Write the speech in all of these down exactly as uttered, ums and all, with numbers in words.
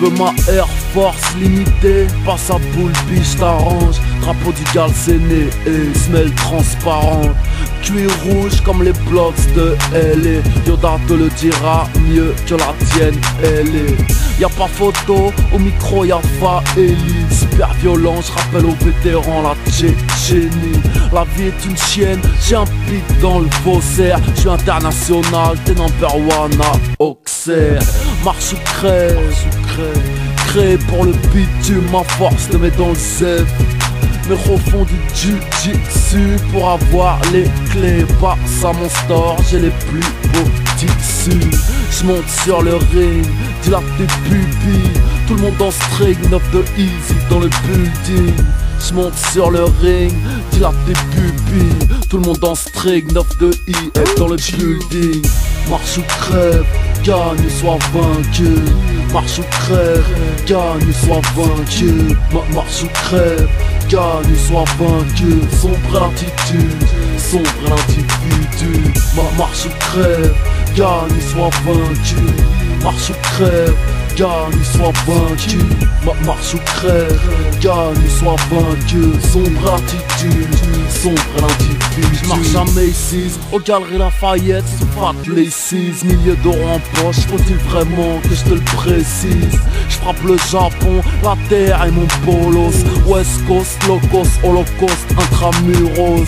veux ma Air Force limitée, pas sa boule biche t'arrange. Drapeau du galséné et semelle transparente. Cuir rouge comme les blocs de L A. Yoda te le dira mieux que la tienne, elle est. Y'a pas photo, au micro y'a Faeli. Super violent, je rappelle aux vétérans la Tchétchénie. La vie est une chienne, j'ai un pic dans le faussaire. Je suis international, t'es number one à Auxerre. Marche ou crève, créé pour le bitume, ma force te met dans le zef. Mais au fond du jiu-jitsu pour avoir les clés. Pas à mon store, j'ai les plus beaux tissus. J'monte sur le ring, dilate tes pupilles. Tout le monde en string, neuf de easy dans le building. J'monte sur le ring, dilate tes pupilles. Tout le monde en string, neuf de I est dans le building. Marche ou crève, gagne ou sois vaincu. Marche ou crève, gagne ou sois vaincu. Ma marche ou crève, gagne ou sois vaincu. Sombre attitude, sombre l'individu. Ma marche ou crève, gagne ou sois vaincu. Marche ou crève, gagne ou sois vaincu. Ma marche ou crève, gagne ou sois vaincu. Sombre attitude, sombre l'individu. J'marche à Macy's, aux Galeries Lafayette, sous Fat Laces. Milliers d'euros en poche, faut-il vraiment que je te le précise? J'frappe le Japon, la terre et mon bolos. West Coast, low cost, holocauste, intramuros.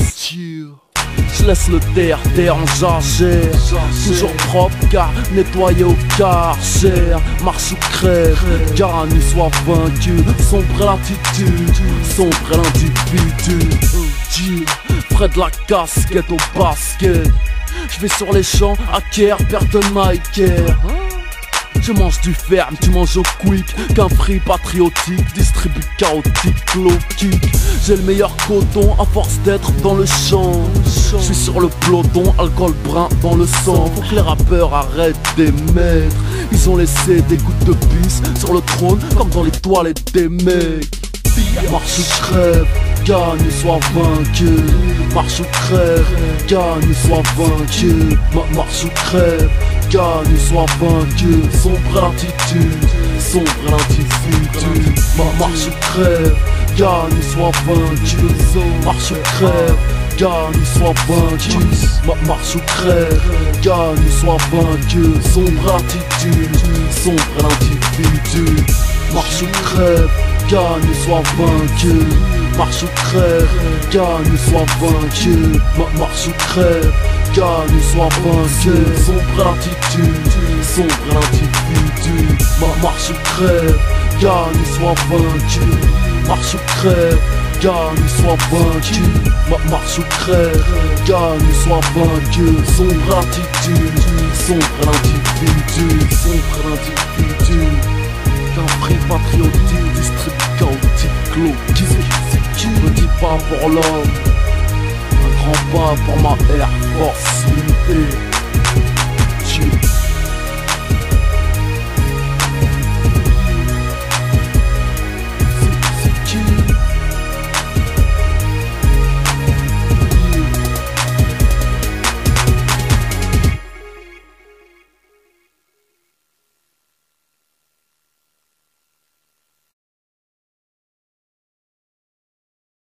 Je laisse le terre-terre en jachère. Toujours propre car nettoyé au karcher. Marche ou crève, gagne ou sois vaincu. Sombre l'attitude, sombre l'individu. Près de la casquette au basket. Je vais sur les champs, à Caire, perte de Nike Air. Je mange du ferme, tu manges au quick. Qu'un prix patriotique, distribue chaotique, low kick. J'ai le meilleur coton à force d'être dans le champ. Je suis sur le peloton, alcool brun dans le sang. Faut que les rappeurs arrêtent d'émettre. Ils ont laissé des gouttes de pisse sur le trône comme dans les toilettes des mecs. Marche ou crève, gagne ou sois vaincu. Marche ou crève, gagne ou sois vaincu. Ma marche ou crève, gagne ou sois vaincu. Sombre attitude, sombre l'individu. Ma marche ou crève, gagne ou sois vaincu. Marche ou crève, gagne ou sois vaincu. Ma marche ou crève, gagne ou sois vaincu. Sombre attitude, sombre l'individu. Marche ou crève, gagne ou sois vaincu. Marche ou crève, gagne ou sois vaincu. Ma marche ou crève, gagne ou sois vaincu. Sombre attitude, sombre l'individu. Ma marche ou crève, gagne ou sois vaincu. Marche ou crève, gagne ou sois vaincu. Ma marche ou crève, gagne ou sois vaincu. Sombre attitude, sombre l'individu. Sombre l'individu. Qu'un prix patriotique, distribue chaotique, clos. Petit pas pour l'homme, un grand pas pour ma Air Force limitée.